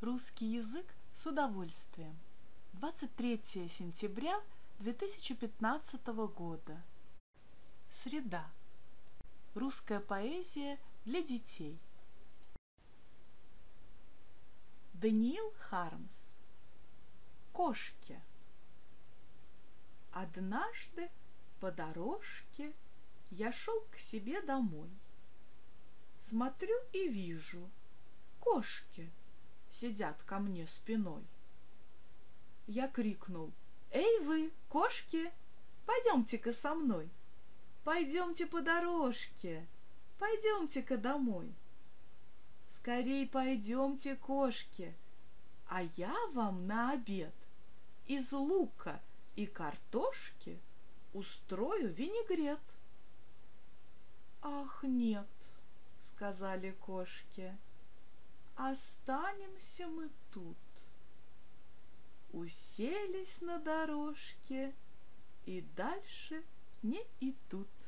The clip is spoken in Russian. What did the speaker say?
Русский язык с удовольствием. 23 сентября 2015 года. Среда. Русская поэзия для детей. Даниил Хармс. Кошки. Однажды по дорожке я шел к себе домой. Смотрю и вижу, кошки сидят ко мне спиной. Я крикнул: «Эй вы, кошки, пойдемте-ка со мной, пойдемте по дорожке, пойдемте-ка домой. Скорей пойдемте, кошки, а я вам на обед из лука и картошки устрою винегрет». «Ах, нет», — сказали кошки, — «останемся мы тут». Уселись на дорожке и дальше не идут.